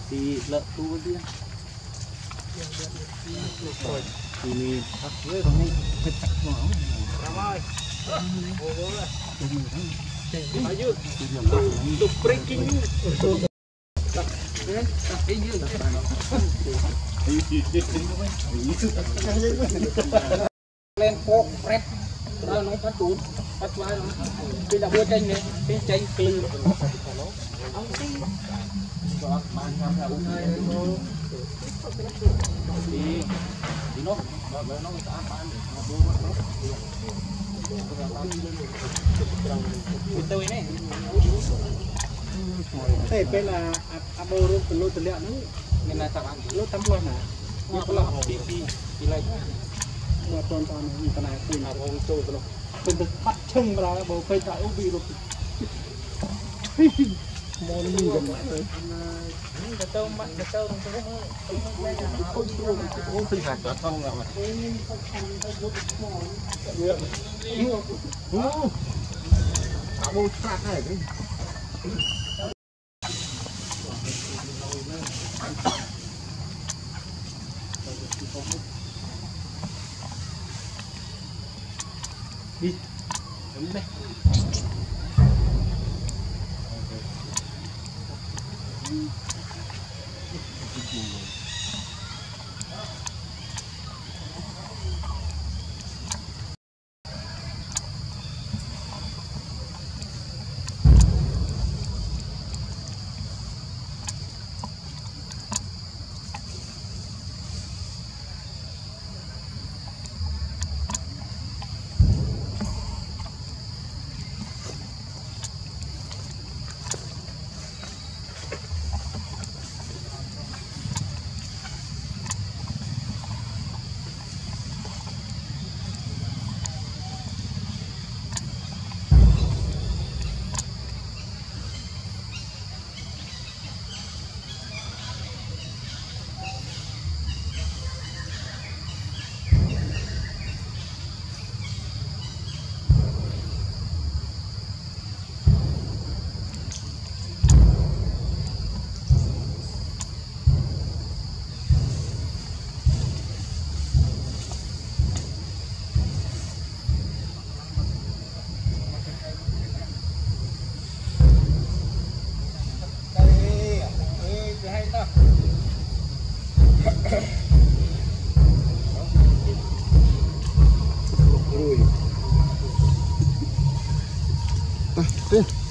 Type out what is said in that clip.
thì lợn tu cái gì thì mình bắt với con này phải chặt máu rồi ayo tu breaking lên phố rep nó bắt tụt bắt vai nó bây giờ mua chanh này cái chanh cừ ông xin cho bạn làm theo uống hai thì nó sẽ bán tôi này thế bên là abo luôn từ lô từ liệu nữa nên là tập ăn lô tắm luôn hả như có lọ đi lấy mà toàn như thế này thì là ông trôi rồi mình được bắt chân vào là bầu cây tại ubi luôn mòn mình gần rồi tao mặn tao không phi hạt cả không nào mà abo sạc này đấy đi đứng đây rồi